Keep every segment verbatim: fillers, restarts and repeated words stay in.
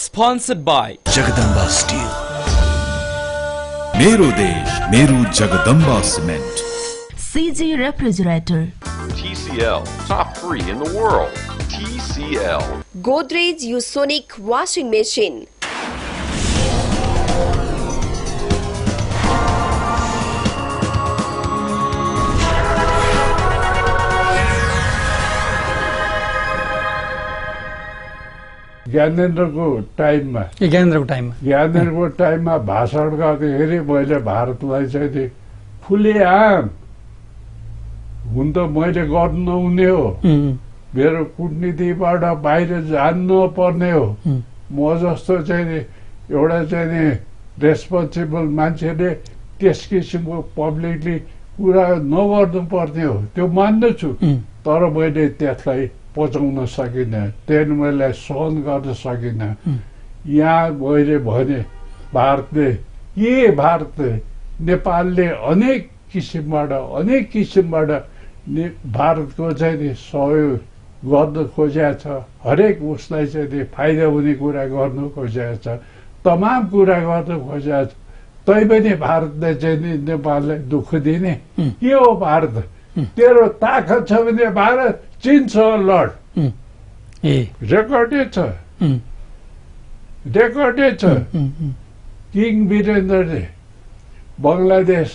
Sponsored by Jagadamba Steel. मेरो देश मेरो Jagadamba Cement. C G Refrigerator. T C L, top three in the world. T C L. Godrej Usonic Washing Machine. ज्ञानेन्द्रको टाइममा ज्ञानेन्द्रको टाइममा ज्ञानेन्द्रको टाइममा भाषण गर्दाखेरि मैले भारतलाई चाहिँ खुलेआम हुन त मैले गर्नु नहुने हो, मेरो कुटनीतिबाट बाहिर जानु नपर्ने हो। म जस्तो चाहिँ एउटा चाहिँ रेस्पोन्सिबल मान्छेले त्यस किसिमको पब्लिकली कुरा नगर्नु पर्ने हो, त्यो मान्दछु। तर मैले त्यसलाई पचाउन सकिनँ, त्यहाँदेखि मैले सहन गर्न सकिनँ। यहाँ मैले भने भारतले के भारतले नेपालले अनेक किसिमबाट अनेक किसिमबाट भारतको चाहिँ सहयोग गर्न खोजेको छ, हरेक उसलाई चाहिँ फाइदा हुने कुरा गर्नु खोजेको छ, तमाम कुरा गर्न खोजेको छ। तैपनि भारतले चाहिँ नेपाललाई दुःख दिने के हो? भारत तेरो ताकत छ भने भारत चीनसँग लड, रेकर्डै छ, रेकर्डै छ। किङ वीरेन्द्रले बङ्गलादेश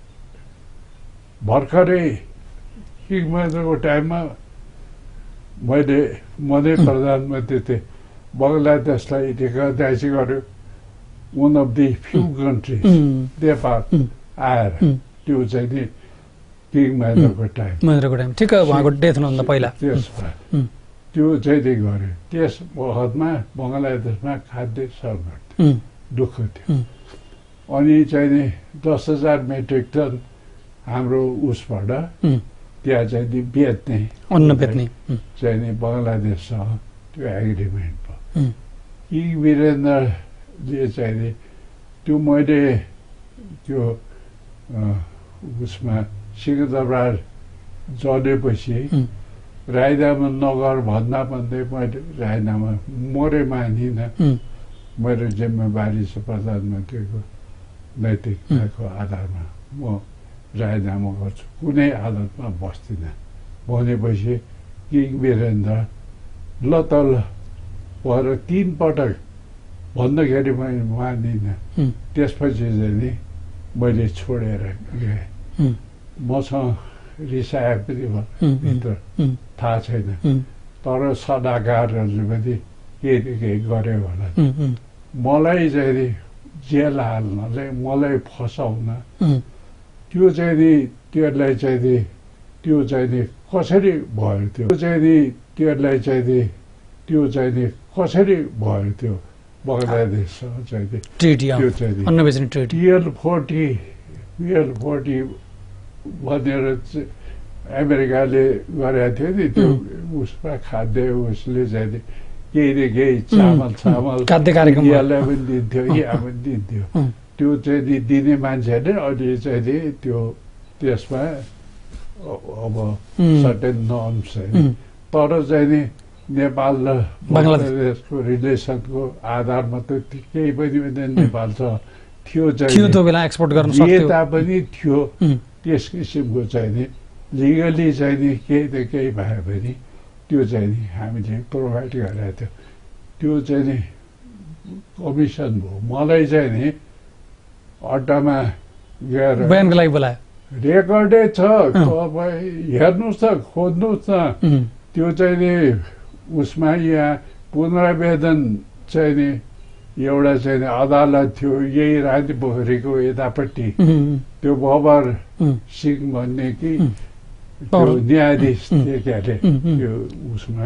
भर्खरै किङ वीरेन्द्रको टाइममा मैले मनै प्रधानमन्त्री थिएँ, बङ्गलादेशलाई रिकगनाइज गर्यो। One of the few countries Nepal आएर त्यो चाहिँ नि किङ महेन्द्रको टाइम महेन्द्रको टाइम ठिक उहाँको डेथ हुनुभन्दा पहिला त्यसमा त्यो चाहिँ गर्यो। त्यस वखतमा बङ्गलादेशमा खाद्य सङ्कट दुःख थियो। अनि चाहिँ नि दस हजार मेट्रिक टन हाम्रो उसबाट त्यहाँ चाहिँ नि बेच्ने अन्न बेच्ने चाहिँ नि बङ्गलादेशसँग त्यो एग्रिमेन्ट भयो। किङ वीरेन्द्रले चाहिँ नि त्यो मैले त्यो उसमा सिंहदरबार जलेपछि रायदामा नगर भन्दा भन्दै मैले रायदामा मरे मानिनँ। मेरो जिम्मेवारी छ प्रधानमन्त्रीको नैतिकताको आधारमा म रायदामा गर्छु, कुनै हालतमा बस्दिनँ भनेपछि किङ वीरेन्द्र ल त ल भएर तिन पटक भन्दाखेरि मैले मानिनँ। त्यसपछि चाहिँ नि मैले छोडेर गएँ। मसँग रिसाए पनि भित्र थाहा छैन, तर सल्लाहकारहरूले पनि केही न केही गर्यो होला। मलाई चाहिँ नि जेल हाल्न, मलाई फसाउन, त्यो चाहिँ नि त्यसलाई चाहिँ नि त्यो चाहिँ नि कसरी भयो? त्यो चाहिँ नि त्यसलाई चाहिँ नि त्यो चाहिँ नि कसरी भयो? त्यो बङ्गलादेशसँग चाहिँ नि त्यो चाहिँ नि पिएल फोर्टी पिएल फोर्टी भनेर अमेरिकाले गरेको थियो नि, त्यो उसमा खाद्य उसले चाहिँ नि केही न केही चामल चामल यहाँ पनि दिन्थ्यो, यहाँ पनि दिन्थ्यो। त्यो चाहिँ नि दिने मान्छेले अहिले चाहिँ नि त्यो त्यसमा अब सर्टेन नर्म्स छैन। तर चाहिँ नि नेपाल र बङ्गलादेशको रिलेसनको आधारमा त केही पनि नेपालसँग थियो चाहिँ तापनि थियो। त्यस किसिमको चाहिँ नि लिगली चाहिँ नि केही न केही भयो भने त्यो चाहिँ नि हामीले प्रोभाइड गरेको थियो। त्यो चाहिँ नि कमिसन भयो। मलाई चाहिँ नि अड्डामा गएर बयानको लागि बोलायो, रेकर्डै छ, तपाईँ हेर्नुहोस् त, खोज्नुहोस् न। त्यो चाहिँ नि उसमा यहाँ पुनरावेदन चाहिँ नि एउटा चाहिँ अदालत थियो यही रानी पोखरीको यतापट्टि, त्यो बबर सिंह भन्ने कि त्यो न्यायाधीश थिए क्यारे, त्यो उसमा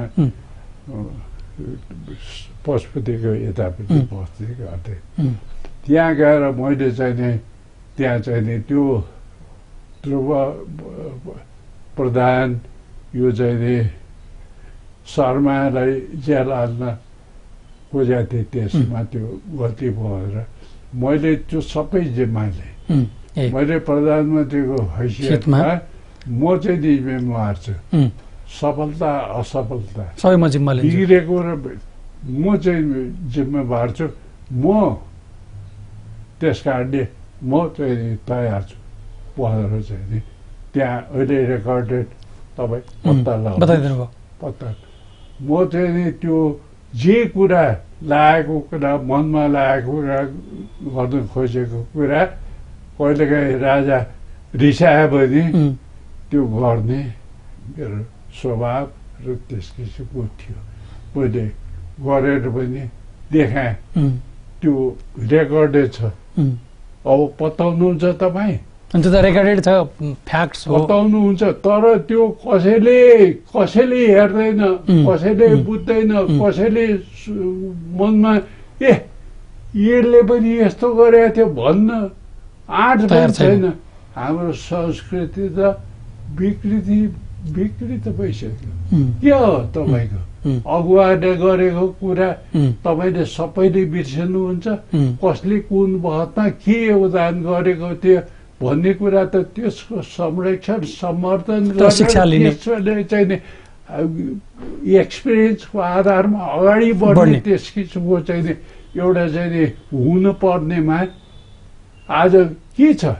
पशुपतिको यतापट्टि बस्दै गर्थे। त्यहाँ गएर मैले चाहिँ नि त्यहाँ चाहिँ नि त्यो ध्रुव प्रधान यो चाहिँ नि शर्मालाई जेल हाल्न खोजेको थिएँ। त्यसमा त्यो गल्ती भएर मैले त्यो सबै जिम्मा लिएँ। मैले प्रधानमन्त्रीको हैसियतमा म चाहिँ जिम्मेवार छु। सफलता असफलता सबै म जिम्मा लिन्छु। बिग्रेको र म चाहिँ जिम्मेवार छु, म त्यस कारणले म चाहिँ नि तयार छु पढेर चाहिँ नि त्यहाँ अहिले रेकर्डेड तपाईँ पत्ता लगाउनु बताइदिनु भयो। पत्ता म चाहिँ नि त्यो जे कुरा लागेको कुरा मनमा लागेको कुरा गर्नु खोजेको कुरा कहिलेकाहीँ राजा रिसायो भने त्यो गर्ने मेरो स्वभाव र त्यस किसिमको थियो। मैले गरेर पनि देखाएँ, त्यो रेकर्डेड छ। अब बताउनुहुन्छ तपाईँ? अनि त्यो त रेकर्डेड छ, फ्याक्ट्स हो। बताउनुहुन्छ, तर त्यो कसैले कसैले हेर्दैन, कसैले बुझ्दैन, कसैले मनमा ए यसले पनि यस्तो गरेको थियो भन्न आँट पनि छैन। हाम्रो संस्कृति त विकृति विकृत भइसक्यो। के हो तपाईँको अगुवाले गरेको कुरा तपाईँले सबैले बिर्सनुहुन्छ? कसले कुन वखतमा के योगदान गरेको थियो भन्ने कुरा त त्यसको संरक्षण समर्थन गरेर चाहिँ नि एक्सपिरियन्सको आधारमा अगाडि बढ्ने त्यस किसिमको चाहिँ नि एउटा चाहिँ नि हुनुपर्नेमा आज के छ?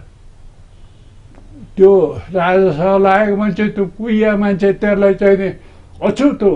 त्यो राजसभा लागेको मान्छे, त्यो कुइया मान्छे, त्यसलाई चाहिँ नि अछुत हो।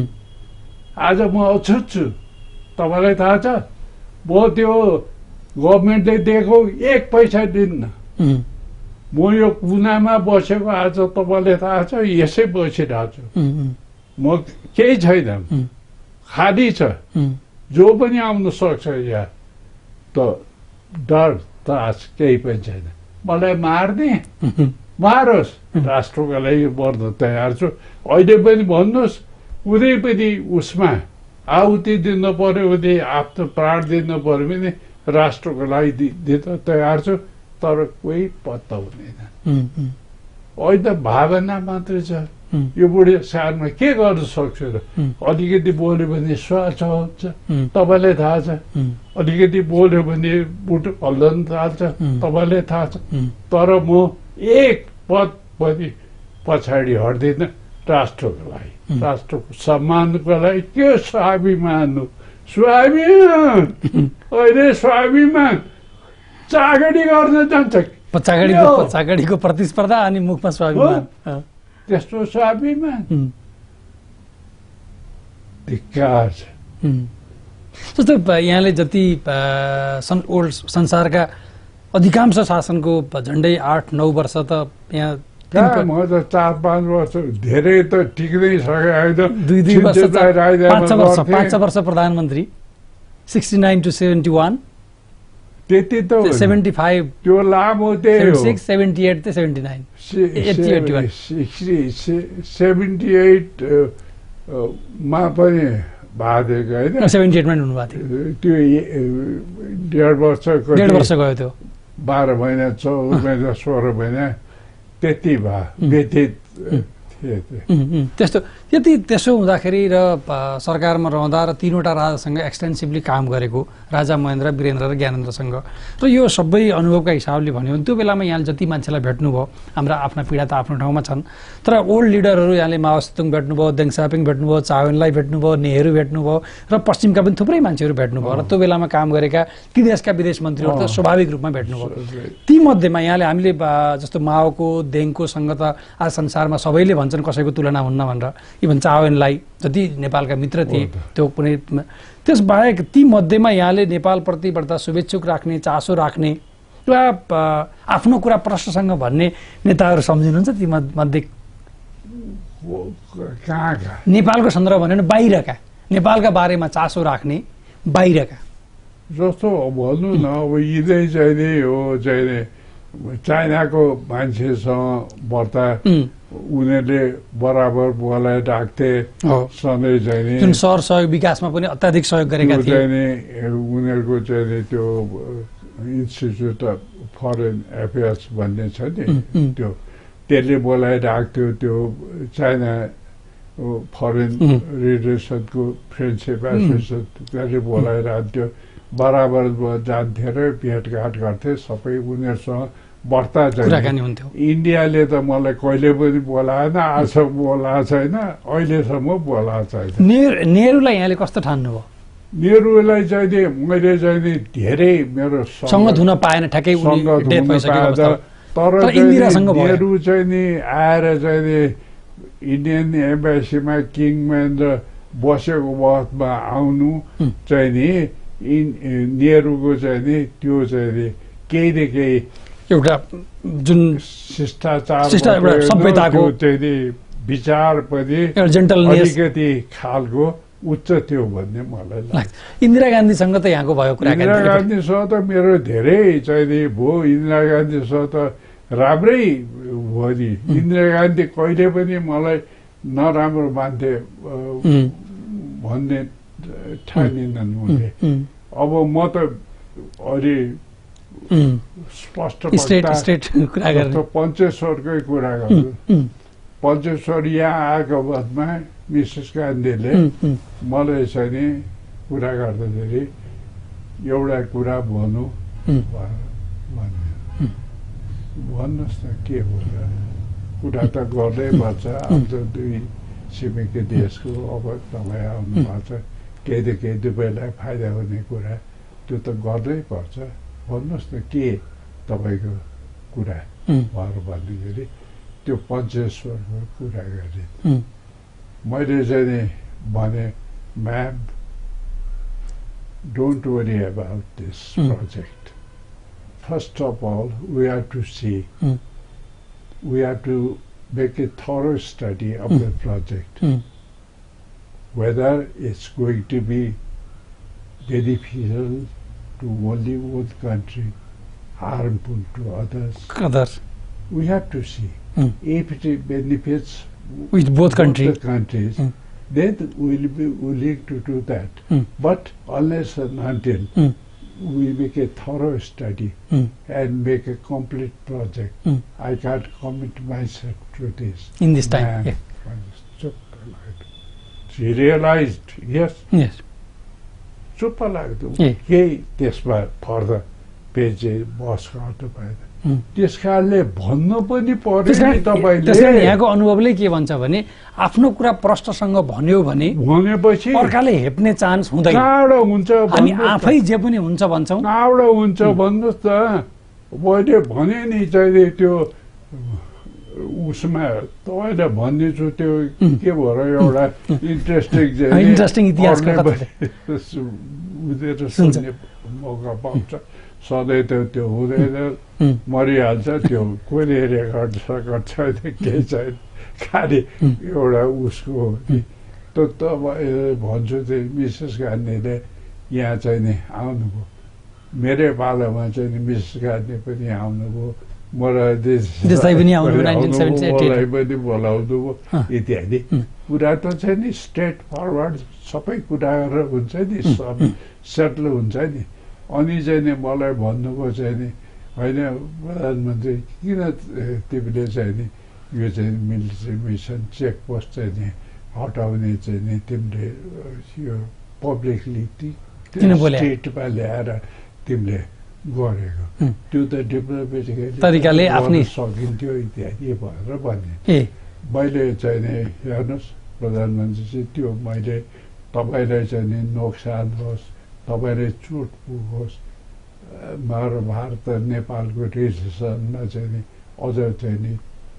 आज म अछुत छु, तपाईँलाई थाहा छ? म त्यो गभर्मेन्टले दिएको एक पैसा दिन्न। म यो कुनामा बसेको आज तपाईँलाई थाहा छ, यसै बसिरहेको छु। म केही छैन, खाली छ। जो पनि आउन सक्छ यहाँ, त डर त्रास केही पनि छैन। मलाई मार्ने मारोस्, राष्ट्रको लागि मर्न तयार छु। अहिले पनि भन्नुहोस्, कुनै पनि उसमा आहुति दिन पर्यो भने, आफ्नो प्राण दिन पर्यो भने राष्ट्रको लागि दिन तयार छु, तर कोही पत्ता हुँदैन। अहिले त भावना मात्रै छ। यो बुढी सालमा के गर्न सक्छु र? अलिकति बोल्यो भने श्वास हुन्छ, तपाईँलाई थाहा छ। अलिकति बोल्यो भने बुट हल्लन थाल्छ, तपाईँलाई थाहा छ। तर म एक पद पनि पछाडि हट्दिनँ राष्ट्रको लागि, राष्ट्रको सम्मानको लागि। के स्वाभिमान हो? स्वाभिमान अहिले स्वाभिमान चागडी गर्न जान्छ। चागडीको चागडीको प्रतिस्पर्धा अनि मुखमा स्वाभिमान, त्यस्तो स्वाभिमान धिक्कार छ। जस्तो यहाँले जति ओल्ड संसारका अधिकांश शासनको झन्डै आठ नौ वर्ष त यहाँ म त चार पाँच वर्ष धेरै त टिक्दै सके दुई दुई वर्ष पाँच वर्ष पाँच वर्ष प्रधानमन्त्री sixty nine to seventy one त्यति त सेभेन्टी फाइभ त्यो लामो त्यही हो। सिक्स सेभेन्टी एट त सेभेन्टी नाइन सेभेन्टी एट मा पनि भादेको होइन, सेभेन्टी एटमा हुनुभएको थियो। त्यो डेढ वर्षको डेढ वर्ष गयो त्यो, बाह्र महिना चौध महिना सोह्र महिना त्यति भयो, व्यतीत थिए। त्यस्तो त्यति त्यसो हुँदाखेरि र सरकारमा रहँदा र तीनवटा राजासँग एक्सटेन्सिभली काम गरेको राजा महेन्द्र, वीरेन्द्र र ज्ञानेन्द्रसँग, र यो सबै अनुभवका हिसाबले भन्यो भने त्यो बेलामा यहाँले जति मान्छेलाई भेट्नुभयो, हाम्रा आफ्ना पीडा त आफ्नो ठाउँमा छन्, तर ओल्ड लिडरहरू यहाँले माओ सेतुङ भेट्नुभयो, देङ सापिङ भेट्नुभयो, चावेनलाई भेट्नुभयो, नेहरू भेट्नुभयो र पश्चिमका पनि थुप्रै मान्छेहरू भेट्नुभयो, र त्यो बेलामा काम गरेका ती देशका विदेश मन्त्रीहरू त स्वाभाविक रूपमा भेट्नुभयो। ती मध्येमा यहाँले हामीले जस्तो माओको, देङकोसँग त आज संसारमा सबैले भन्छन् कसैको तुलना हुन्न भनेर, इभन चावेनलाई जति नेपालका मित्र थिए त्यो कुनै। त्यसबाहेक ती मध्येमा यहाँले नेपालप्रति बढ्ता शुभेच्छुक राख्ने, चासो राख्ने वा आफ्नो कुरा प्रश्नसँग भन्ने नेताहरू सम्झिनुहुन्छ? ती मध्ये नेपालको सन्दर्भ भन्यो भने बाहिरका, नेपालका बारेमा चासो राख्ने बाहिरका जस्तो भन्नु न। अब यिनै चाहिँ हो चाहिँ चाइनाको मान्छेसँग बर्ता उनीहरूले बराबर बोलाइ राख्थे, सधैँ चाहिँ जुन सर सहयोग विकासमा पनि अत्याधिक सहयोग गरेका थिए। उनीहरूको चाहिँ त्यो इन्स्टिच्युट अफ फरेन एफेयर्स भन्ने छ नि, त्यो त्यसले बोलाइराख्थ्यो। त्यो चाइना फरेन रिलेसनको फ्रेन्डसिप एसोसिएसन त्यसले बोलाइरहन्थ्यो, बराबर जान्थे र भेटघाट गर्थे सबै उनीहरूसँग बढ्ता कुराकानी हुन्थ्यो। इन्डियाले त मलाई कहिले पनि बोलाएन, आज बोलाएको छैन, अहिलेसम्म बोलाएको छैन। नेहरू नेहरूलाई यहाँले कस्तो ठान्नुभयो? नेहरूलाई चाहिँ नि मैले चाहिँ नि धेरै मेरो सङ्गत हुन पाएन, ठ्याक्कै उनी सङ्गत डेथ हुन भइसकेको पाएन। अवस्थामा। तर तर चाहिँ इन्दिरासँग नि भयो। नेहरू चाहिँ नि आएर चाहिँ नि इन्डियन एम्बेसीमा किङ महेन्द्र बसेको वखतमा आउनु चाहिँ नि इन नेहरूको चाहिँ नि त्यो चाहिँ नि केही न केही एउटा जुन शिष्टाचार शिष्टा- एउटा सभ्यताको चाहिँ नि विचार पनि एउटा जेन्टलनेस अलिकति खालको उच्च थियो भन्ने मलाई लाग्छ। लाग्छ। इन्दिरा गान्धीसँग त यहाँको भयो कुराकानी इन्दिरा पनि। गान्धीसँग त मेरो धेरै चाहिँ नि भयो। इन्दिरा गान्धीसँग त राम्रै भयो नि। इन्दिरा गान्धी कहिले पनि मलाई नराम्रो मान्थे अ, उम्, भन्ने ठानिनन् उनले। उम्, अब म त अलि उम्, स्पष्ट स्ट्रेट वक्ता स्ट्रेट कुरा गर्ने। जस्तो पञ्चेश्वरकै कुरा गर्छु। उम्, पञ्चेश्वर यहाँ आएको बादमा मिसेस गान्धीले उम्, उम्, मलाई चाहिँ नि कुरा गर्दाखेरि एउटा कुरा भनौँ उम्, भन्यो। भन्नुहोस् न के हो र? कुरा त गर्नै पर्छ। आज दुई छिमेकी देशको अब तपाईँ आउनु भएको छ, केही न केही दुवैलाई फाइदा हुने कुरा त्यो त गर्नै पर्छ। भन्नुहोस् न के तपाईँको कुरा उम्, भएर भन्दाखेरि त्यो पञ्चेश्वरको कुरा गरेँ। उम्, मैले चाहिँ नि भने ma'am don't worry about this Mm. Project. First of all we have to see um, we have to make a thorough study of the project, उम्, whether it's going to be beneficial to only one country, harmful to others. others, We have to see. Mm. If it benefits with both country. the countries, Mm. then we'll be willing to do that. Mm. But unless and until Mm, we make a thorough study mm, and make a complete project, mm. I can't commit myself to this. In this time, Man, yeah. चुप्प लाग्यो। She realized, yes, Yes. चुप्प लाग्दो ए। केही त्यसमा further page बस गर्नु भएन। उम्। त्यस कारणले भन्नु पनि पर्यो नि त्यसकारण त्यसकारण तपाईँले। यहाँको अनुभवले के भन्छ भने आफ्नो कुरा प्रष्टसँग भन्यो भने भनेपछि अर्काले हेप्ने चान्स हुँदैन। कहाँबाट हुन्छ हामी भन्नुहोस् त। आफै जे पनि हुन्छ भन्छौँ। कहाँबाट हुन्छ भन्नुहोस् त। मैले भने नि चाहिँ त्यो उसमा तपाईँलाई भनिदिन्छु त्यो के भएर एउटा इन्ट्रेस्टिङ इन्ट्रेस्टिङ इतिहासको कथा। बुझेर सुन्ने मौका पाउँछ। सधैँ त त्यो हुँदैन, उम्, मरिहाल्छ त्यो। कोहीले रेकर्ड सकट छैन, केही छैन, खालि एउटा उसको हो कि। त तपाईँ भन्छु चाहिँ मिसेस गान्धीले यहाँ चाहिँ नि आउनुभयो। मेरै पालामा चाहिँ नि मिसेस गान्धी पनि आउनुभयो। मलाई देसाई पनि आउनुभयो नाइन्टिन सेभेन्टी एट। मलाई पनि बोलाउनु भयो अँ। इत्यादि। कुरा त चाहिँ नि स्ट्रेट फरवर्ड सबै कुराहरू हुन्छ नि, सब सेटल हुन्छ नि। अनि चाहिँ नि मलाई भन्नुभयो चाहिँ नि होइन प्रधानमन्त्री किन तिमीले चाहिँ नि यो चाहिँ मिलिट्री मिसन चेकपोस्ट चाहिँ नि हटाउने चाहिँ नि तिमीले यो पब्लिकली किन बोले? स्टेटमा ल्याएर तिमीले गरेको उम्, त्यो त डिप्लोमेटिकली तरिकाले आफ्नै- सकिन्थ्यो इत्यादि भनेर भने। ए मैले चाहिँ नि हेर्नुहोस् प्रधानमन्त्रीजी, त्यो मैले तपाईँलाई चाहिँ नि नोक्सान होस्, तपाईँले चोट पुगोस्, हाम्रो भारत र नेपालको रिलेसनमा चाहिँ नि अझ चाहिँ नि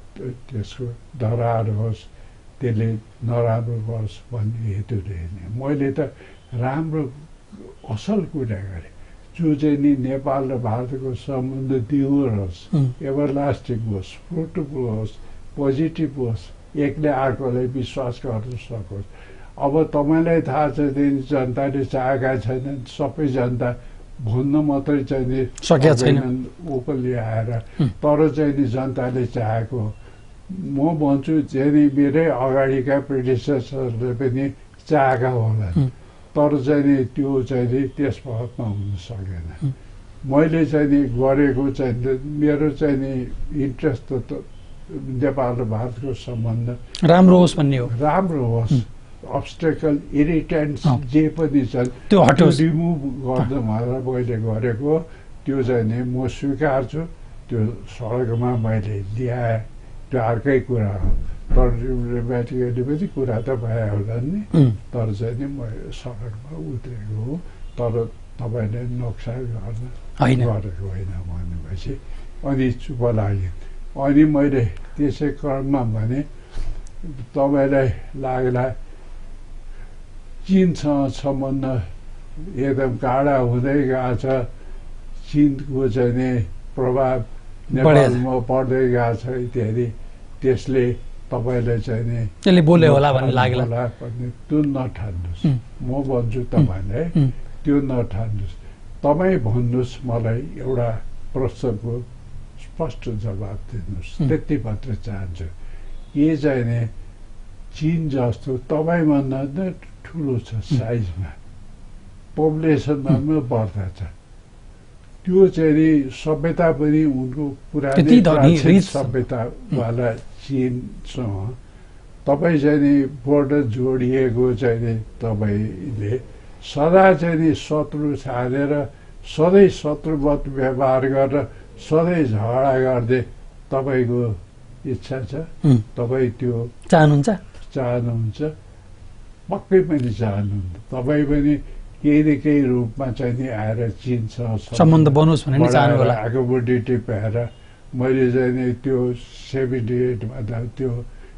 त्यसको दरार होस्, त्यसले नराम्रो होस् भन्ने हेतुले नि मैले त राम्रो असल कुरा गरेँ। जो चाहिँ नि नेपाल र भारतको सम्बन्ध दिगो होस्, उम्, एभरलास्टिङ होस्, फ्रुटफुल होस्, पोजिटिभ होस्, एकले अर्कोलाई विश्वास गर्न सकोस्। अब तपाईँलाई थाहा छ चाहिँ जनताले चाहेका छैनन्, सबै जनता भन्न मात्रै चाहिँ नि सकेका छैन। ओपनली आएर, तर चाहिँ नि जनताले चाहेको। म भन्छु चाहिँ नि मेरै अगाडिका प्रेडिसेसरले पनि चाहेका होला, तर चाहिँ नि त्यो चाहिँ नि त्यस वखतमा हुन सकेन। मैले चाहिँ नि गरेको चाहिँ नि मेरो चाहिँ नि इन्ट्रेस्ट त नेपाल र भारतको सम्बन्ध राम्रो होस् भन्ने हो। राम्रो होस्, अब्स्टेकल इरिटेन्ट्स अँ। जे पनि छन् त्यो हटोस्। रिमुभ गर्दा भनेर मैले गरेको त्यो चाहिँ नि म स्वीकार्छु। त्यो सडकमा मैले ल्याएँ, त्यो अर्कै कुरा हो। ट्रमेटिकली पनि कुरा त भयो होला नि, उम्, तर चाहिँ नि म सडकमा उत्रेको हो, तर तपाईँले नक्सा गर्न होइन। गरेको होइन भनेपछि अनि चुप लाग्यो। अनि मैले त्यसै क्रममा भने तपाईँलाई लाग्ला चिनसँग सम्बन्ध एकदम गाढा हुँदै गएको छ, चिनको चाहिँ नि प्रभाव नेपालमा बढ्दै गएको छ इत्यादि, त्यसले तपाईँलाई चाहिँ नि त्यसले बोल्यो होला भन्ने लाग्ला। होला भन्ने त्यो नठान्नुहोस्। उम्, म भन्छु तपाईँलाई उम्, त्यो नठान्नुहोस्। तपाईँ भन्नुहोस् मलाई एउटा प्रश्नको स्पष्ट जवाब दिनुहोस्, उम्। त्यति मात्र चाहन्छु। के चाहिँ नि चिन जस्तो तपाईँभन्दा नै ठुलो छ साइजमा, पपुलेसनमा पनि बढ्दा छ, त्यो चाहिँ नि सभ्यता पनि उनको पुरानै त्यति धनी, प्राचीन रिच। सभ्यतावाला चिनसँग तपाईँ चाहिँ नि बोर्डर जोडिएको चाहिँ नि तपाईँले सदा चाहिँ नि शत्रु छानेर सधैँ शत्रुवत व्यवहार गरेर सधैँ झगडा गर्दै तपाईँको इच्छा छ, उम्, तपाईँ त्यो चाहनुहुन्छ? चाहनुहुन्छ, पक्कै पनि चाहनुहुन्छ। तपाईँ पनि केही न केही रूपमा चाहिँ नि आएर चिनसँग सम्बन्ध बनोस् भन्ने नि चाहनु होला। एकोमोडेटिभ भएर मैले चाहिँ नि त्यो सेभेन्टी एटमा त त्यो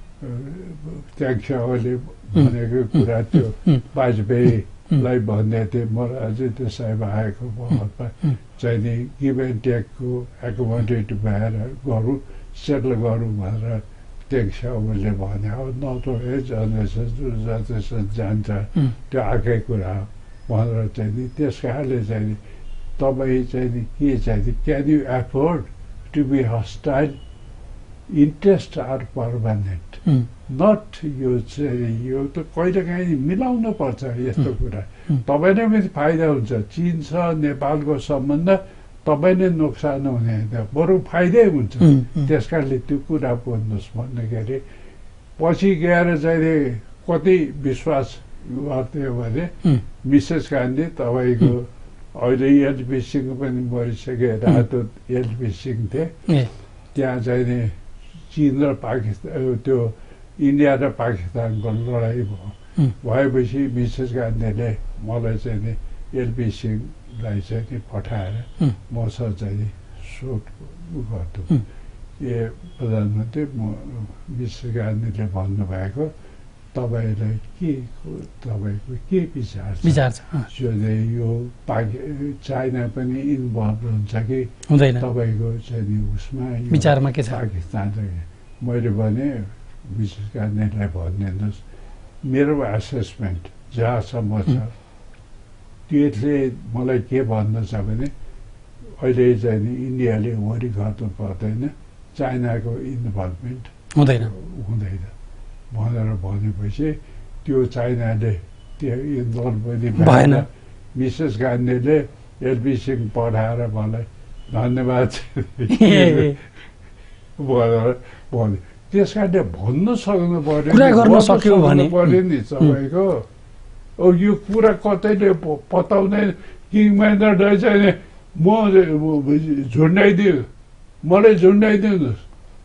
ट्याङ्क्साले भनेको कुरा त्यो उम्, वाजपेयीलाई भन्दै थिएँ, म राजेन्द्र साहेब आएको बखतमा चाहिँ नि गिभ एन्ड टेकको एकोमोडेटिभ भएर गरौँ, सेटल गरौँ भनेर ट्याङ्क्साले भने। अब नत्र ए जेनेरेसन जेनेरेसन जान्छ, उम्, त्यो आएकै कुरा हो भनेर चाहिँ नि त्यस कारणले चाहिँ नि तपाईँ चाहिँ नि के चाहिँ नि can you afford to be hostile? Interest are permanent, um, not यो चाहिँ यो त कहिलेकाहीँ मिलाउनु पर्छ यस्तो कुरा। उम्। तपाईँले पनि फाइदा हुन्छ, चिनसँग नेपालको सम्बन्ध तपाईँले नोक्सान हुने होइन, बरु फाइदै हुन्छ। उम्, उम्, त्यस कारणले त्यो कुरा बुझ्नुहोस् भन्दाखेरि पछि गएर चाहिँ नि कति विश्वास गर्थ्यो भने उम्, मिसेस गान्धी तपाईँको अहिले एलपी सिंह पनि मरिसके, रातो एलपी सिंह थिए, ए, त्यहाँ चाहिँ नि चिन र पाकिस्तान त्यो इन्डिया र पाकिस्तानको लडाइँ भयो। उम्, भएपछि मिसेस गान्धीले मलाई चाहिँ नि एलपी सिंहलाई चाहिँ नि पठाएर उम्, मसँग चाहिँ नि सोध गर्थ्यो। उम्, ए प्रधानमन्त्री, म मिसेस गान्धीले भन्नुभएको तपाईँलाई के तपाईँको के विचार छ? विचार छ? अँ, सोधे यो पाकि चाइना पनि इन्भल्भ हुन्छ कि हुँदैन। तपाईँको चाहिँ नि उसमा यो विचारमा के छ? पाकिस्तान चाहिँ मैले भने मिसेस गान्धीलाई भनिदिनुहोस् मेरो एसेसमेन्ट जहाँसम्म छ त्यसले मलाई के भन्दछ भने अहिले चाहिँ नि इन्डियाले वरि गर्नु पर्दैन, चाइनाको इन्भल्भमेन्ट हुँदैन। हुँदैन भनेर भनेपछि त्यो चाइनाले त्यो इन्भल्भ पनि भएन। मिसेस गान्धीले एलपी सिंह पठाएर मलाई धन्यवाद भनेर भन्यो। त्यस कारणले भन्न सक्नु पर्यो, कुरा गर्न भन्न सक्यो सक्नु भने- पर्यो नि तपाईँको। अब यो कुरा कतैले प- पताउँदैन किङ महेन्द्र चाहिँ नि म झुन्डाइदियो, मलाई झुन्डाइदिनुहोस्,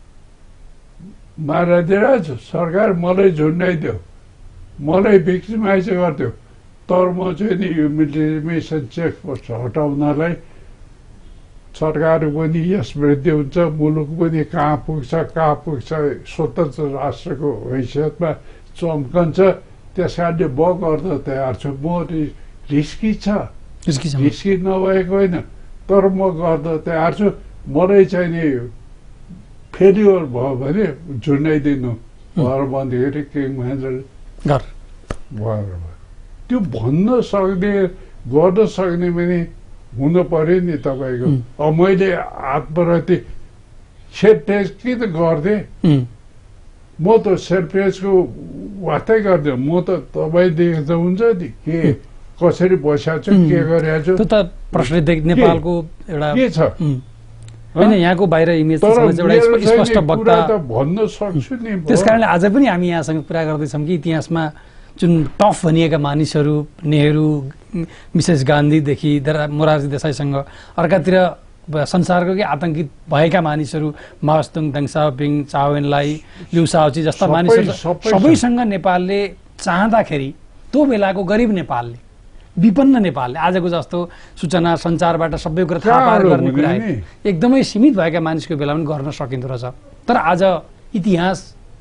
महाराज सरकार मलाई झुन्डाइदियो, मलाई भिक्टिमाइज गरिदियो, तर म चाहिँ नि यो मिलिटेरिमेसन चेकपोस्ट हटाउनलाई सरकार पनि यस वृद्धि हुन्छ, मुलुक पनि कहाँ पुग्छ कहाँ पुग्छ स्वतन्त्र राष्ट्रको हैसियतमा चम्कन्छ। त्यस कारणले म गर्न तयार छु। म रि- रिस्की छ, रिस्की छ। रिस्की नभएको होइन, तर म गर्न तयार छु। मलाई चाहिँ नि फेलियर भयो भने झुन्डाइदिनु भएर भन्दाखेरि किङ महेन्द्र घर भएर भयो। त्यो भन्न सक्ने गर्न सक्ने पनि हुनु पर्यो नि तपाईँको। उम्, अब मैले आत्मप्रति सेल्फेज किन गर्थेँ? उम्, म त सेल्फेजको वास्तै गर्थेँ। म त तपाईँ देख्दा हुन्छ नि के कसरी बसेको छु, उम्, के गरेको छु, त्यो त प्रश्न देख- नेपालको एउटा के छ। उम्, होइन यहाँको बाहिर इमेज त तर छँदैछ, एउटा मेरो स्प- स्पष्ट चाहिँ वक्ता। कुरा त भन्न सक्छु नि। त्यस कारणले आज पनि हामी यहाँसँग कुरा गर्दैछौँ कि इतिहासमा जुन टफ भनिएका मानिसहरू नेहरू, मिसेस गान्धीदेखि दरा- मोरारजी देसाईसँग, अर्कातिर संसारको के आतंकित भएका मानिसहरू माओवादी दङ साओपिङ चाओएनलाई लिउ साओची जस्ता सबै- मानिसहरू सबै छ। सबैसँग नेपालले चाहँदाखेरि त्यो बेलाको गरिब नेपालले विपन्न नेपालले आजको जस्तो सूचना सञ्चारबाट सबै कुरा थाहा पार कहाँबाट गर्ने हुने कुरा नि? एकदमै सीमित भएका मानिसको बेला पनि गर्न सकिँदो रहेछ। तर आज इतिहास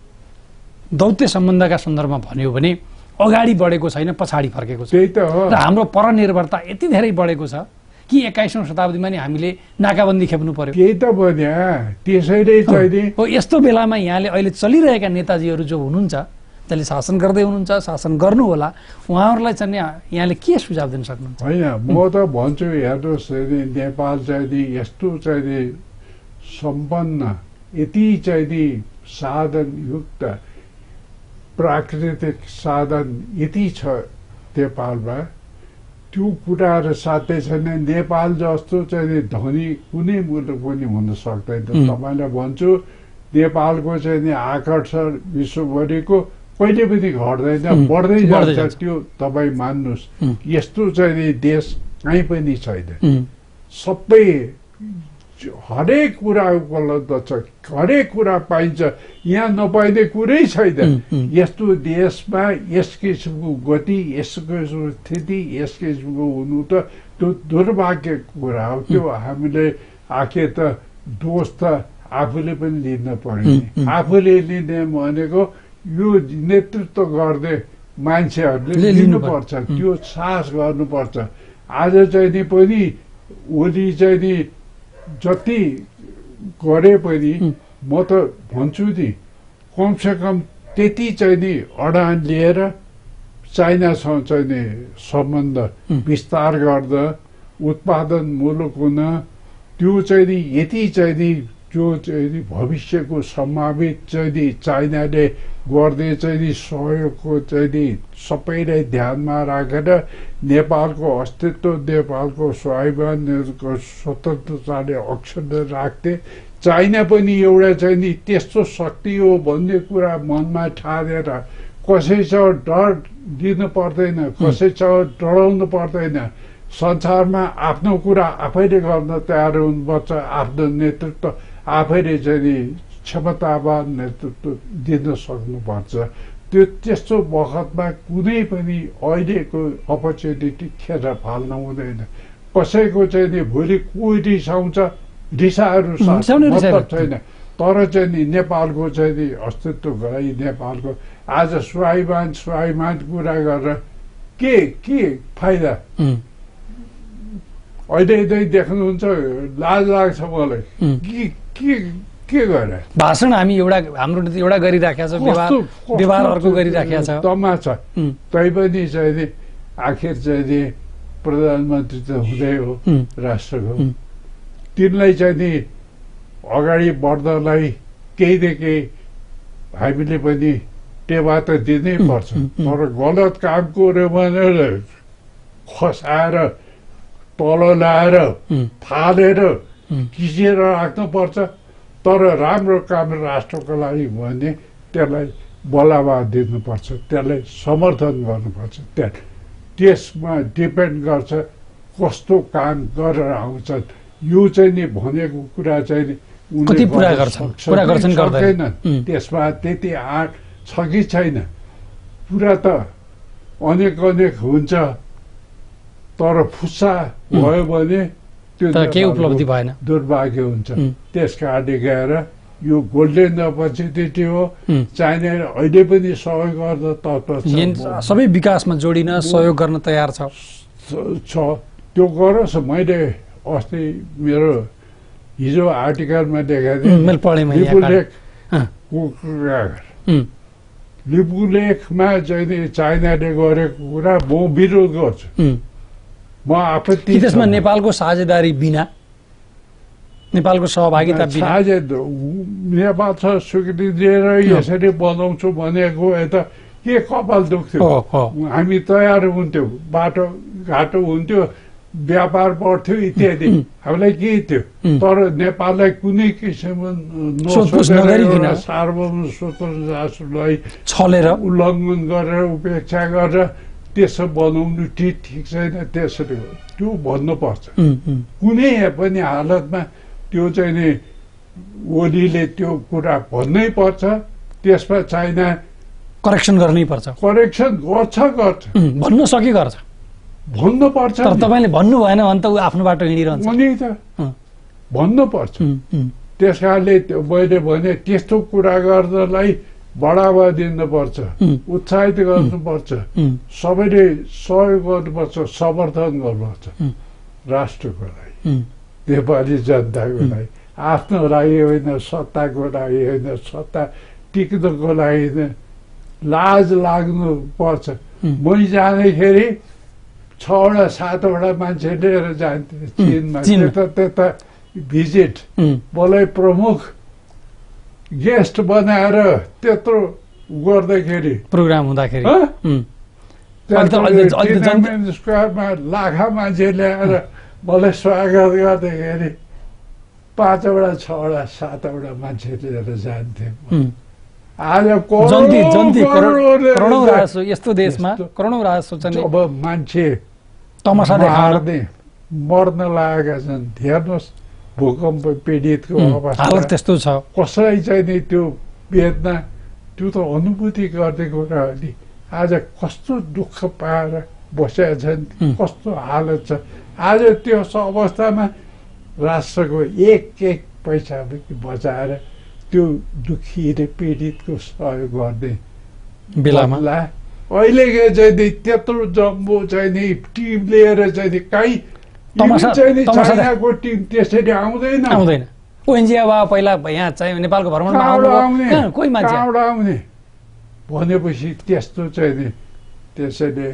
दौत्य सम्बन्धका सन्दर्भमा भन्यो भने अगाडि बढेको छैन, पछाडि फर्केको छ। त्यही त हो। र हाम्रो परनिर्भरता यति धेरै बढेको छ कि एक्काइसौँ शताब्दीमा नि हामीले नाकाबन्दी खेप्नु पर्यो। त्यही त भन्या त्यसैले चाहिँ नि हो, यस्तो बेलामा यहाँले अहिले चलिरहेका नेताजीहरू जो हुनुहुन्छ, जसले शासन गर्दै हुनुहुन्छ, शासन गर्नु होला, उहाँहरूलाई चाहिँ नि यहाँले के सुझाव दिन सक्नुहुन्छ? होइन म त भन्छु हेर्नुहोस् नि, नेपाल चाहिँ नि यस्तो चाहिँ नि सम्पन्न यति चाहिँ नि साधनयुक्त प्राकृतिक साधन यति छ नेपालमा, त्यो कुराहरू साथै छैन। नेपाल जस्तो चाहिँ नि धनी कुनै मुलुक पनि हुन सक्दैन। तपाईँलाई भन्छु नेपालको चाहिँ नि आकर्षण विश्वभरिको कहिले पनि घट्दैन, बढ्दै जान्छ। त्यो तपाईँ मान्नुहोस्, यस्तो चाहिँ नि देश कहीँ पनि छैन। सबै हरेक कुरा उपलब्ध छ, हरेक कुरा पाइन्छ, यहाँ नपाइने कुरै छैन। यस्तो देशमा यस किसिमको गति, यस किसिमको स्थिति, यस किसिमको हुनु त त्यो दुर्भाग्य कुरा हो। त्यो हामीले आखिर त दोष त आफूले पनि लिन पर्ने। आफूले लिने भनेको यो नेतृत्व गर्ने मान्छेहरूले लिनुपर्छ, त्यो साहस गर्नुपर्छ। आज चाहिँ नि पनि ओली चाहिँ नि जति गरे पनि म त भन्छु नि कमसेकम त्यति चाहिँ नि अडान लिएर चाइनासँग चाहिँ नि सम्बन्ध विस्तार गर्दा उत्पादन मुलुक हुन, त्यो चाहिँ नि यति चाहिँ नि जो चाहिँ नि भविष्यको सम्भावित चाहिँ नि चाइनाले गर्दै चाहिँ नि सहयोगको चाहिँ नि सबैलाई ध्यानमा राखेर नेपालको अस्तित्व, नेपालको स्वाभिमानको स्वतन्त्रताले अक्षुण्ण राख्थे। चाइना पनि एउटा चाहिँ नि त्यस्तो शक्ति हो भन्ने कुरा मनमा ठानेर कसैसँग डर दिनु पर्दैन, कसैसँग डराउनु पर्दैन। संसारमा आफ्नो कुरा आफैले गर्न तयार हुनुपर्छ, आफ्नो नेतृत्व आफैले चाहिँ नि क्षमतावान नेतृत्व दिन सक्नुपर्छ। त्यो त्यस्तो बखतमा कुनै पनि अहिलेको अपर्च्युनिटी खेर फाल्न हुँदैन। कसैको चाहिँ नि भोलि कोही रिसाउँछ, रिसाहरू मतलब छैन। तर चाहिँ नि नेपालको चाहिँ नि अस्तित्वको लागि नेपालको आज स्वाभिमान स्वाभिमान कुरा गरेर के के फाइदा? अहिले नै देख्नुहुन्छ, लाज लाग्छ मलाई। के के के गरे भाषण हामी एउटा हाम्रो एउटा गरिराखेको छ, व्यवहार व्यवहार अर्को गरिराखेको छ, तमासा। तैपनि चाहिँ नि आखिर चाहिँ नि प्रधानमन्त्री त हुँदै हो राष्ट्रको, तिनलाई चाहिँ नि अगाडि बढ्नलाई केही न केही हामीले पनि टेवा त दिनै पर्छ। तर गलत काम गर्यो भनेर खसाएर तल ल्याएर फालेर किसेर राख्नुपर्छ। तर राम्रो काम राष्ट्रको लागि भने त्यसलाई बढावा दिनुपर्छ, त्यसलाई समर्थन गर्नुपर्छ। त्यहाँ त्यसमा डिपेन्ड गर्छ कस्तो काम गरेर आउँछ। यो चाहिँ नि भनेको कुरा चाहिँ नि कति पुरा गर्छन्, पुरा गर्छन् गर्दैन, त्यसमा त्यति आँट छ कि छैन। पुरा त अनेक अनेक हुन्छ, तर फुस्सा भयो भने त्यो केही उपलब्धि भएन, दुर्भाग्य हुन्छ। त्यस कारणले गएर यो गोल्डेन अपर्च्युनिटी हो। चाइनाले अहिले पनि सहयोग गर्न तत्पर छ, सबै विकासमा जोडिन सहयोग गर्न तयार छ छ त्यो गरोस्। मैले अस्ति मेरो हिजो आर्टिकलमा देखाएको थिएँ लिपुलेखमा चाहिँ नि चाइनाले गरेको कुरा म विरोध गर्छु, म आपत्ति। त्यसमा नेपालको साझेदारी बिना, नेपालको सहभागिता बिना साझेद नेपाल छ स्वीकृति दिएर यसरी बनाउँछु भनेको यता के कपाल दुख्थ्यो। हामी तयार हुन्थ्यौँ, बाटो घाटो हुन्थ्यो, व्यापार बढ्थ्यो इत्यादि, हामीलाई के थियो। तर नेपाललाई कुनै किसिमको सार्वभौम स्वतन्त्रतालाई छलेर उल्लङ्घन गरेर उपेक्षा गरेर त्यसो बनाउनु ठिक ठिक छैन त्यसरी हो त्यो भन्नुपर्छ उम्, उम्, कुनै पनि हालतमा त्यो चाहिँ नि ओलीले त्यो कुरा भन्नै पर्छ त्यसमा चाइना करेक्सन गर्नै पर्छ करेक्सन गर्छ गर्छ उम्, भन्न सके गर्छ भन्नुपर्छ तर नि। तपाईँले भन्नु भएन भने त ऊ आफ्नो बाटो हिँडिरहन्छ उनी त उम्, भन्नुपर्छ उम्, उम्, त्यस कारणले त्यो मैले भने त्यस्तो कुरा गर्नलाई बढावा दिनुपर्छ उम्, उत्साहित गर्नुपर्छ उम्, सबैले सहयोग गर्नुपर्छ समर्थन गर्नुपर्छ उम्, राष्ट्रको लागि उम्, नेपाली जनताको लागि आफ्नो लागि होइन सत्ताको लागि होइन सत्ता टिक्नको लागि होइन लाज लाग्नु पर्छ उम्, मै जाँदाखेरि छवटा सातवटा मान्छे लिएर जान्थे चिनमा चिनमा। त्यता त्यता भिजिट उम्, मलाई प्रमुख गेस्ट बनाएर त्यत्रो गर्दाखेरि प्रोग्राम हुँदाखेरि हँ? उम्, अहिले त- अहिले त- अहिले त जन- तिनामेन स्क्वायरमा लाखा मान्छे ल्याएर मलाई स्वागत गर्दाखेरि पाँचवटा छवटा सातवटा मान्छे लिएर जान्थे उम्, आज जन्ती करोडौँ जन्ती करोड- करोडौँ करोडौँ लिएर राजस्व यस्तो देशमा यस्तो- करोडौँ राजस्व चाहिँ अब मान्छे तमासा देखाउन मार्ने मर्न लागेका छन् हेर्नुहोस् भूकम्प पीडितको उम्, हालत अवस्था त्यस्तो छ कसलाई चाहिँ नि त्यो वेदना त्यो त अनुभूति गर्ने कुरा हो नि आज कस्तो दुःख पाएर बसेका छन् उम्. कस्तो हालत छ आज त्यो अवस्थामा राष्ट्रको एक एक पैसा बचाएर त्यो दुखी र पीडितको सहयोग गर्ने बेलामा बदला अहिलेको चाहिँ नि त्यत्रो जम्बो चाहिँ नि टिम लिएर चाहिँ नि कहीँ तमासा- चाहिँ नि तमासा- चाइनाको टिम त्यसरी आउँदैन आउँदैन ओएनजिओ बा पहिला यहाँ चाहिँ नेपालको भ्रमणमा कहाँबाट आउनुभयो आउने कहाँ? कोही मान्छे कहाँबाट आउने भनेपछि त्यस्तो चाहिँ नि त्यसैले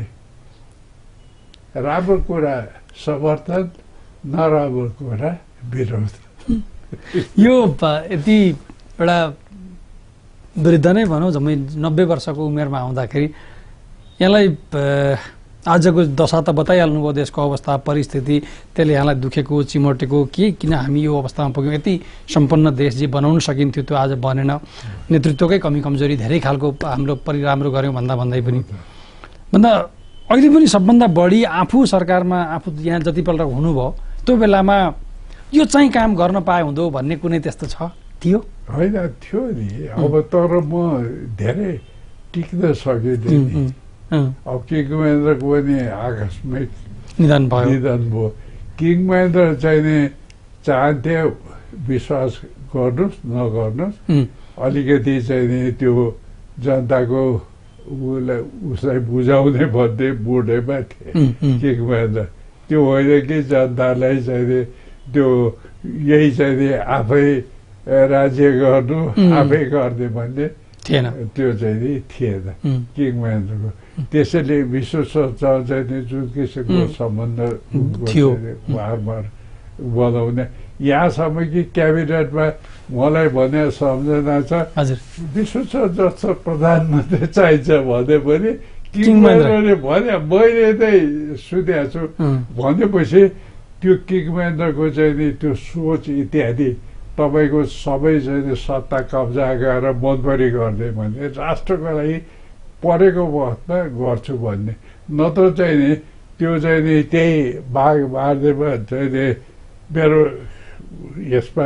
राम्रो कुरा समर्थन नराम्रो कुरा विरोध यो प- यति एउटा वृद्ध नै भनौँ जम्मै नब्बे वर्षको उमेरमा आउँदाखेरि यहाँलाई अ, आजको दशा त बताइहाल्नुभयो देशको अवस्था परिस्थिति त्यसले यहाँलाई दुखेको चिमोटेको के किन हामी यो अवस्थामा पुग्यौँ यति सम्पन्न देश जे बनाउन सकिन्थ्यो त्यो आज बनेन नेतृत्वकै कमी कमजोरी धेरै खालको हाम्रो परि राम्रो गऱ्यौँ भन्दा भन्दै पनि भन्दा अहिले पनि सबभन्दा बढी आफू सरकारमा आफू यहाँ जतिपल्ट हुनुभयो त्यो बेलामा यो चाहिँ काम गर्न पाए हुँदो भन्ने कुनै त्यस्तो छ थियो होइन थियो नि अब तर म धेरै टिक्न सकिँदैन उम्, उम्, उम्, अब किङ महेन्द्रको पनि आकस्मिक निधन भयो निधन भयो किङ महेन्द्र चाहिँ नि चाहन्थे विश्वास गर्नुहोस् नगर्नुहोस् उम्, अलिकति चाहिँ नि त्यो जनताको उसलाई उसलाई बुझाउने भन्ने बुढेमा थिए उम्, उम्, किङ महेन्द्र त्यो होइन कि जनतालाई चाहिँ नि त्यो यही चाहिँ नि आफै राज्य गर्नु उम्. आफै गर्ने भन्ने थिएन त्यो चाहिँ नि थिएन उम्, किङ महेन्द्रको त्यसैले विश्वसँग चाहिँ नि जुन किसिमको उम्. सम्बन्ध थियो। बार बनाउने यहाँसम्म कि क्याबिनेटमा मलाई भने सम्झना छ हजुर विश्वसँग जस्तो प्रधानमन्त्री चाहिन्छ भने पनि किङ किङ महेन्द्र। महेन्द्रले भने मैले चाहिँ सुनेको छु उम्, भनेपछि त्यो किङ महेन्द्रको चाहिँ नि त्यो सोच इत्यादि तपाईँको सबै चाहिँ नि सत्ता कब्जा गरेर मनपरी गर्ने भन्ने राष्ट्रको लागि परेको वखतमा गर्छु भन्ने नत्र चाहिँ नि त्यो चाहिँ नि त्यही बाघ मार्दैमा चाहिँ नि मेरो यसमा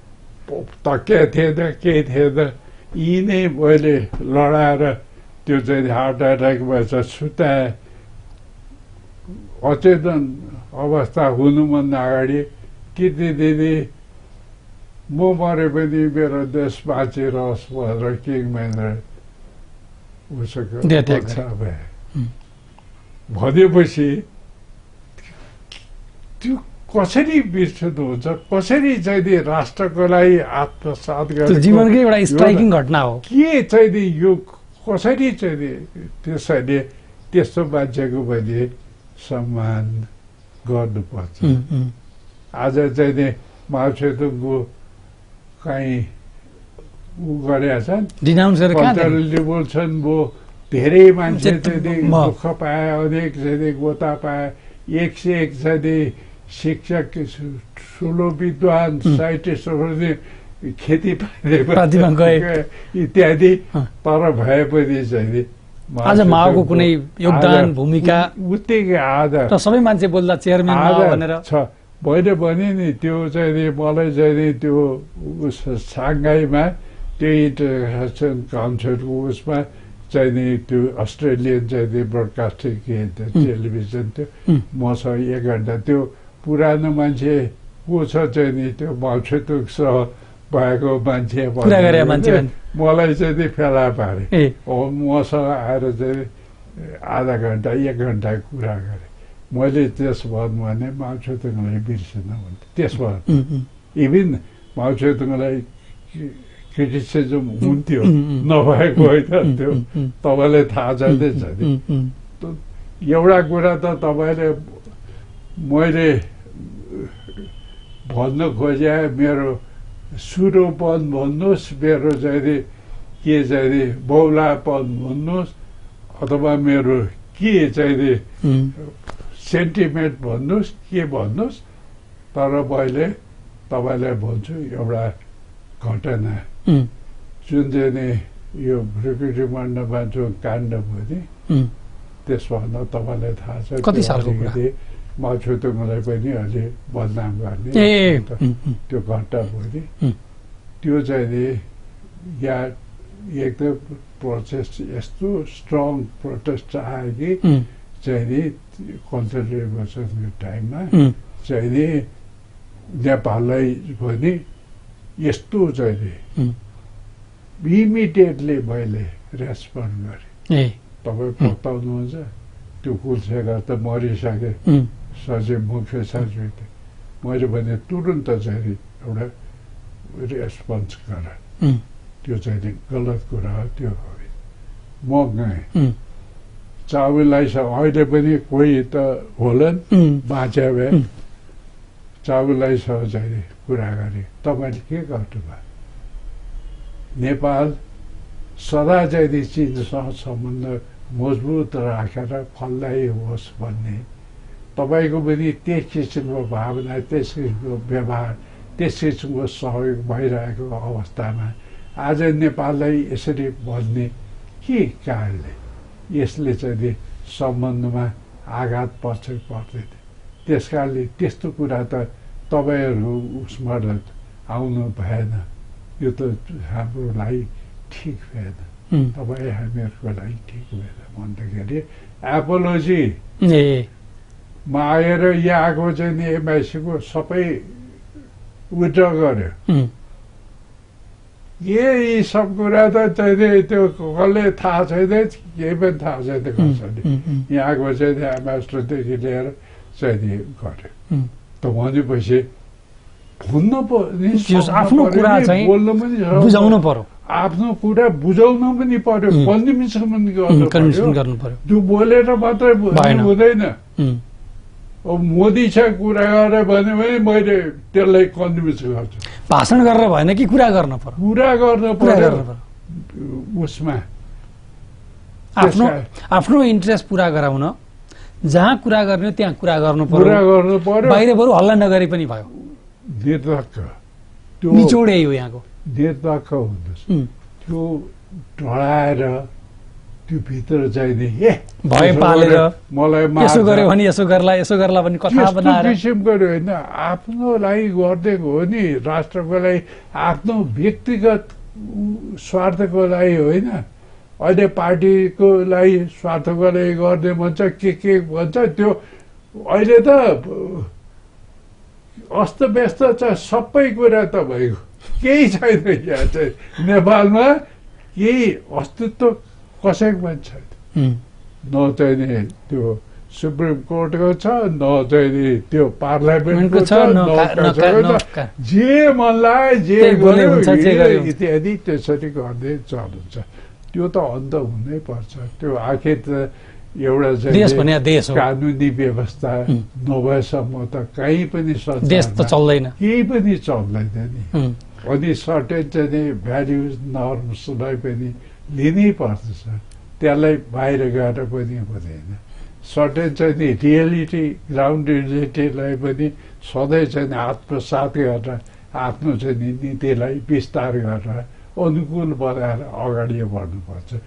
तकिया थिएन केही थिएन यी नै मैले लडाएर त्यो चाहिँ नि हार्ट एट्याकमा चाहिँ सुताए अचेतन अवस्था हुनुभन्दा अगाडि किति दिदी म मरे पनि मेरो देश बाँचिरहोस् भनेर किङ महेन्द्र उसको देहत्याग इच्छा गरे। भए उम्. भनेपछि त्यो कसरी बिर्सनुहुन्छ कसरी चाहिँ नि राष्ट्रको लागि आत्मसात त्यो गरेको जीवनकै एउटा यो स्ट्राइकिङ घटना हो के चाहिँ नि यो कसरी चाहिँ नि त्यसैले त्यस्तो मान्छेको पनि सम्मान गर्नुपर्छ उम्, उम्, आज चाहिँ नि माओसेतुङको कहीँ ऊ गरेका छन् डिनाउन्स गरेर कहाँ कल्चरल देख्नु? रिभोल्युसन भयो धेरै मान्छे त्यत्रो चाहिँ नि म- दुःख पाए अनेक चाहिँ नि गोता पाए एक सय एक चाहिँ नि शिक्षक ठुलो विद्वान उम्. साइन्टिस्टहरू नि खेतीपाती पातीमा गए। इत्यादि अँ. तर भए पनि चाहिँ नि आज माओको कुनै योगदान भूमिका उत्तिकै आधा र सबै मान्छे बोल्दा चेयरम्यान माओ भनेर छ। मैले भने नि त्यो चाहिँ नि मलाई चाहिँ नि त्यो उस साङ्घाईमा त्यो इन्टरनेसनल काउन्सिलको उसमा चाहिँ नि त्यो अस्ट्रेलियन चाहिँ नि ब्रोडकास्टिङ के टेलिभिजन त्यो मसँग एक घन्टा त्यो पुरानो मान्छे को छ चाहिँ नि त्यो माउसेतुकसँग भएको मान्छे मलाई चाहिँ नि फेला पारे मसँग आएर चाहिँ आधा घन्टा एक घन्टा कुरा गरेँ। मैले त्यस भन्नु भने माउसेतुङलाई बिर्सेन भन्थे। त्यसमा इभिन माउसेतुङलाई क्रिटिसिजम हुन्थ्यो नभएको होइन त्यो तपाईँलाई थाहा छँदैछ नि। एउटा कुरा त तपाईँले मैले भन्न खोजे मेरो सुरोपन भन्नुहोस् मेरो चाहिँ नि के चाहिँ नि बौलापन भन्नुहोस् अथवा मेरो के चाहिँ नि सेन्टिमेन्ट भन्नुहोस् के भन्नुहोस् तर मैले तपाईँलाई भन्छु एउटा घटना जुन चाहिँ नि यो भ्रुकुटी मण्डपमा जो काण्ड भयो नि त्यसभन्दा तपाईँलाई थाहा छ कति सालको कुरा माउसेतुङलाई पनि अलि बदनाम गर्ने त्यो घटना भयो नि त्यो चाहिँ नि या एक त प्रोटेस्ट यस्तो स्ट्रङ प्रोटेस्ट आयो कि चाहिँ नि कल्चरल रिभोल्युसनको टाइममा चाहिँ नि नेपाललाई पनि यस्तो चाहिँ नि इमिडिएटली मैले रेस्पोन्ड गरेँ। तपाईँ बताउनुहुन्छ त्यो कुलशेखर त मरिसके सचिव मुख्य सचिव थिए। मैले भने तुरुन्त चाहिँ एउटा रेस्पोन्स गर त्यो चाहिँ नि गलत कुरा हो त्यो हो। म गएँ चाउलाईसँग अहिले पनि कोही त होलान् बाँचे भए चाउलाईसँग चाहिँ कुरा गरेँ तपाईँले के गर्नुभयो नेपाल सदा चाहिँ चीनसँग सम्बन्ध मजबुत राखेर फलदायी होस् भन्ने तपाईँको पनि त्यस किसिमको भावना त्यस किसिमको व्यवहार त्यस किसिमको सहयोग भइरहेको अवस्थामा आज नेपाललाई यसरी भन्ने के कारणले यसले चाहिँ सम्बन्धमा आघात पर्छ पर्दैन। त्यस कारणले त्यस्तो कुरा त तपाईँहरू उसबाट आउनु भएन। यो त हाम्रो लागि ठिक भएन तपाईँ हामीहरूको लागि ठिक भएन भन्दाखेरि एपोलोजी मा आएर यहाँ आएको चाहिँ नि एमआइसीको सबै विड्र गर्यो। यही सब कुरा त चाहिँ त्यो कसले थाहा छैन केही पनि थाहा छैन कसैले यहाँको चाहिँ एम्बेसडरदेखि लिएर चाहिँ नि गर्यो त भनेपछि भुल्नु पर्यो आफ्नो कुरा चाहिँ बोल्नु पनि बुझाउनु पर्यो आफ्नो कुरा बुझाउनु पनि पर्यो कन्भिन्स पनि गर्नु पर्यो त्यो बोलेर मात्रै हुँदैन। अब मोदी छ कुरा गरेर भन्यो भने मैले त्यसलाई कन्भिन्स गर्छु। भाषण गरेर भएन कि कुरा गर्न पर्यो कुरा गर्न पर्यो उसमा आफ्नो आफ्नो इन्ट्रेस्ट पुरा गराउन जहाँ कुरा गर्ने त्यहाँ कुरा गर्नु पर्यो कुरा गर्नु पर्यो बाहिर बरु हल्ला नगरे पनि भयो। निर्धक्क त्यो निचोड यही हो यहाँको निर्धक्क हुँदछ त्यो ढलाएर त्यो भित्र चाहिने ए भय पालेर मलाई यसो गर्यो भने यसो गर्ला यसो गर्ला भने कथा बनाएर किसिमको होइन आफ्नो लागि गरिदिएको हो नि राष्ट्रको लागि आफ्नो व्यक्तिगत स्वार्थको लागि होइन। अहिले पार्टीको लागि स्वार्थको लागि गर्ने भन्छ के के भन्छ त्यो अहिले त अस्त व्यस्त छ सबै कुरा त भएको केही छैन। यहाँ चाहिँ नेपालमा केही अस्तित्व कसैको पनि छैन न चाहिँ नि त्यो सुप्रिम कोर्टको छ न चाहिँ नि त्यो पार्लियामेन्टको छ न जे मन लाग्यो जे गर्यो इत्यादि त्यसरी गर्दै चल्छ। त्यो त अन्त हुनै पर्छ। त्यो आखिर त एउटा चाहिँ कानुनी व्यवस्था नभएसम्म त कहीँ पनि देश त चल्दैन केही पनि चल्दैन नि। अनि सर्टेन चाहिँ भ्याल्युज नर्म्सलाई पनि लिनै पर्दछ त्यसलाई बाहिर गएर पनि हुँदैन। सर्टेन चाहिँ नि रियालिटी ग्राउन्ड रियालिटीलाई पनि सधैँ चाहिँ आत्मसात गरेर आफ्नो चाहिँ नीतिलाई विस्तार गरेर अनुकूल बनाएर अगाडि बढ्नुपर्छ।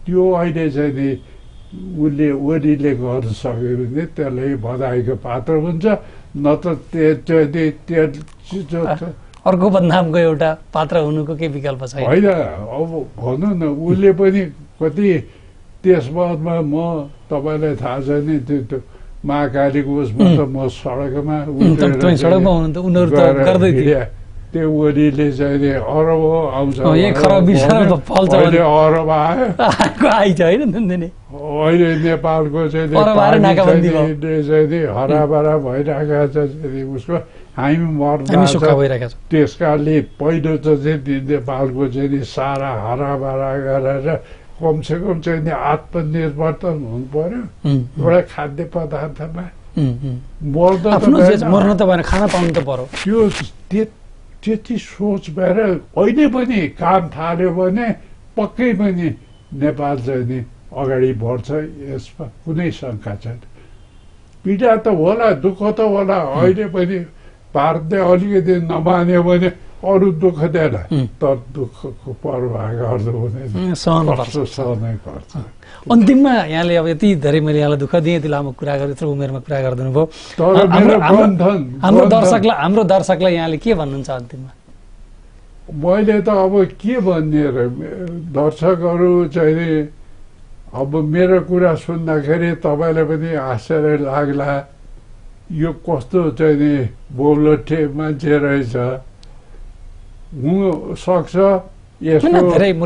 त्यो अहिले चाहिँ नि उसले ओलीले गर्न सक्यो भने त्यसलाई बधाईको पात्र हुन्छ, नत्र त्यो अर्को बदनामको एउटा पात्र हुनुको केही विकल्प छैन। होइन, अब भनौँ न उसले पनि कति त्यस बादमा म तपाईँलाई थाहा छ नि त्यो त्यो महाकालीको उसमा त म सडकमा सडकमा हुनु त उनीहरू त गर्दै थिए। त्यो ओलीले चाहिँ नि अरब आउँछ, अहिले अरब आयो आइज होइन दिने। अहिले नेपालको चाहिँ चाहिँ नि हराभरा भइरहेको छ उसको, हामी मर्दा त्यस कारणले पहिलो त चाहिँ नेपालको चाहिँ नि सारा हराभरा गरेर कमसेकम चाहिँ नि आत्मनिर्भर त हुनु पर्यो एउटा खाद्य पदार्थमा। मर्दा मर्न त भएन, खाना पाउनु त पर्यो। त्यो त्यति सोच भएर अहिले पनि काम थाल्यो भने पक्कै पनि नेपाल चाहिँ नि अगाडि बढ्छ, यसमा कुनै शङ्का छैन। पीडा त होला, दुःख त होला, अहिले पनि भारतले अलिकति नमान्यो भने अरू दुःख दिएन, तर दुःखको पर्वाह गर्नु हुँदैन, सहनै पर्छ। अन्तिममा यहाँले अब यति धेरै मैले यहाँलाई दुःख दिएँ, यति लामो कुरा गरेँ, यत्रो उमेरमा कुरा गरिदिनु भयो। हाम्रो दर्शकलाई हाम्रो दर्शकलाई यहाँले के भन्नुहुन्छ अन्तिममा? मैले त अब के भन्ने र, दर्शकहरू चाहिँ अब मेरो कुरा सुन्दाखेरि तपाईँलाई पनि आश्चर्य लाग्ला, यो कस्तो चाहिँ नि बोलट्ठे मान्छे रहेछ हुन सक्छ। यसको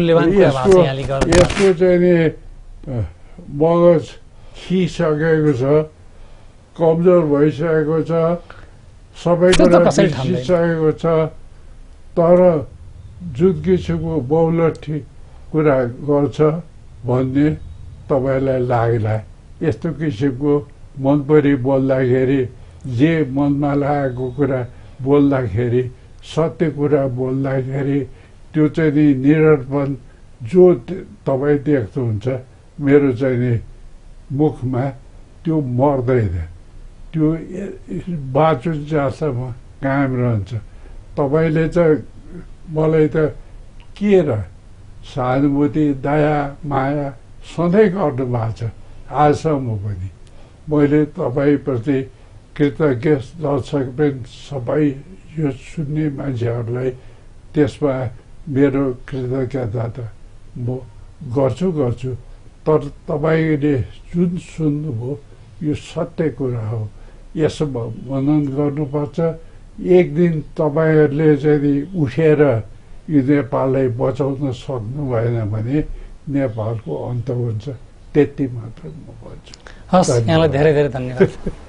यसको चाहिँ नि मगज खिसकेको छ, कमजोर भइसकेको छ, सबै कुरा बिर्सिसकेको छ, तर जुन किसिमको बहुलट्ठी कुरा गर्छ भन्ने तपाईँलाई लाग्ला। यस्तो किसिमको मनपरी बोल्दाखेरि, जे मनमा लागेको कुरा बोल्दाखेरि, सत्य कुरा बोल्दाखेरि त्यो चाहिँ नि निरर्पण जो तपाईँ देख्नुहुन्छ मेरो चाहिँ नि मुखमा, त्यो मर्दैन, त्यो बाँचुन्जेलसम्म कायम रहन्छ। तपाईँले चाहिँ मलाई त के र सहानुभूति, दया, माया सधैँ गर्नु भएको छ, आजसम्म पनि। मैले तपाईँप्रति कृतज्ञ, दर्शक पनि सबै यो सुन्ने मान्छेहरूलाई त्यसमा मेरो कृतज्ञता त म गर्छु गर्छु तर तपाईँले जुन सुन्नुभयो यो सत्य कुरा हो, यसमा मनन गर्नुपर्छ। एक दिन तपाईँहरूले चाहिँ उठेर यो नेपाललाई बचाउन सक्नु भएन भने नेपालको अन्त हुन्छ, त्यति मात्र म भन्छु। हस्, यहाँलाई धेरै धेरै धन्यवाद।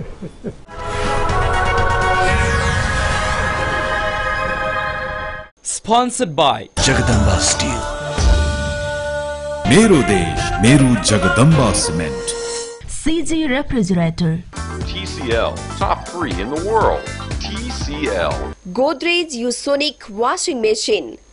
Sponsored by Jagadamba Steel. मेरो देश मेरो Jagdamba cement. C G Refrigerator. T C L, top three in the world. T C L. Godrej Usonic Washing Machine.